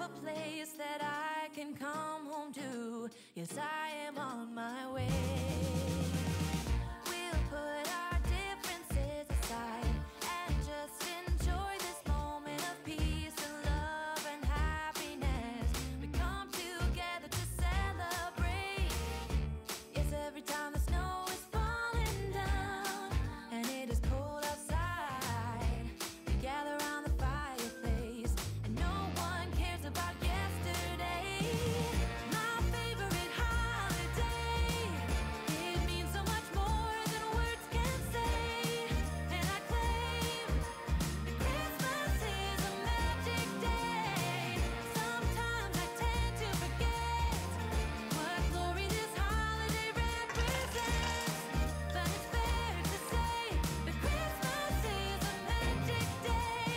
a place that I can come home to. Yes, I am on my way. We'll put our differences aside and just enjoy this moment of peace and love and happiness. We come together to celebrate. Yes, every time the snow is falling down and it is cold outside, we gather around the fireplace and no one cares about yesterday. My favorite holiday, it means so much more than words can say. And I claim that Christmas is a magic day. Sometimes I tend to forget what glory this holiday represents, but it's fair to say that Christmas is a magic day.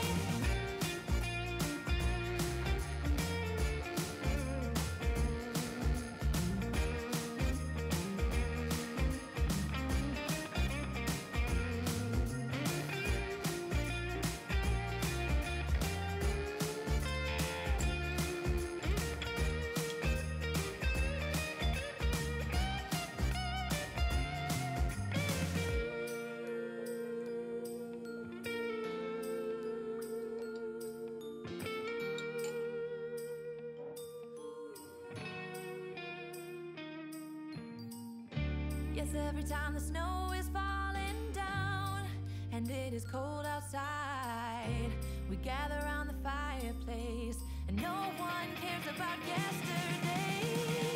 Yes, every time the snow is falling down and it is cold outside, we gather around the fireplace and no one cares about yesterday.